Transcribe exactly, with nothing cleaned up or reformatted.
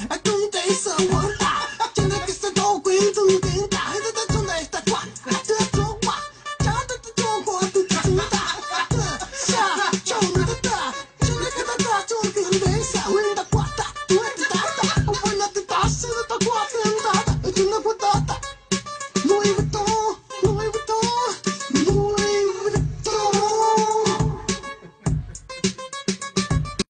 啊，总得是我大，现在可是老鬼子。